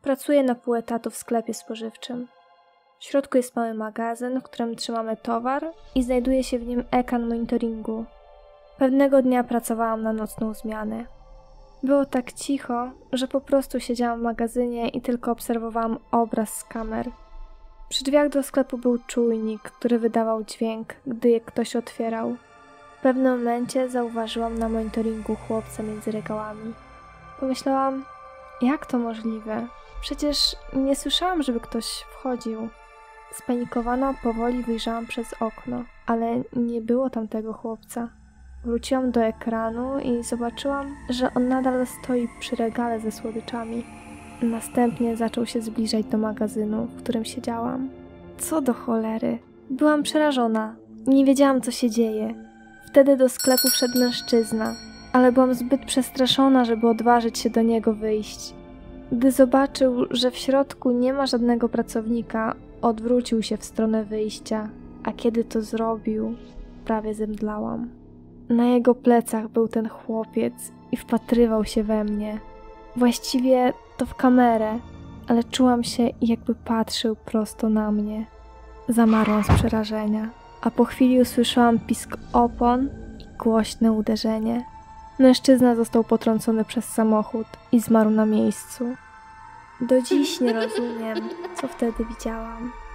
Pracuję na pół etatu w sklepie spożywczym. W środku jest mały magazyn, w którym trzymamy towar i znajduje się w nim ekran monitoringu. Pewnego dnia pracowałam na nocną zmianę. Było tak cicho, że po prostu siedziałam w magazynie i tylko obserwowałam obraz z kamer. Przy drzwiach do sklepu był czujnik, który wydawał dźwięk, gdy je ktoś otwierał. W pewnym momencie zauważyłam na monitoringu chłopca między regałami. Pomyślałam, jak to możliwe? Przecież nie słyszałam, żeby ktoś wchodził. Spanikowana powoli wyjrzałam przez okno, ale nie było tam tego chłopca. Wróciłam do ekranu i zobaczyłam, że on nadal stoi przy regale ze słodyczami. Następnie zaczął się zbliżać do magazynu, w którym siedziałam. Co do cholery? Byłam przerażona. Nie wiedziałam, co się dzieje. Wtedy do sklepu wszedł mężczyzna, ale byłam zbyt przestraszona, żeby odważyć się do niego wyjść. Gdy zobaczył, że w środku nie ma żadnego pracownika, odwrócił się w stronę wyjścia, a kiedy to zrobił, prawie zemdlałam. Na jego plecach był ten chłopiec i wpatrywał się we mnie. Właściwie to w kamerę, ale czułam się, jakby patrzył prosto na mnie. Zamarłam z przerażenia, a po chwili usłyszałam pisk opon i głośne uderzenie. Mężczyzna został potrącony przez samochód i zmarł na miejscu. Do dziś nie rozumiem, co wtedy widziałam.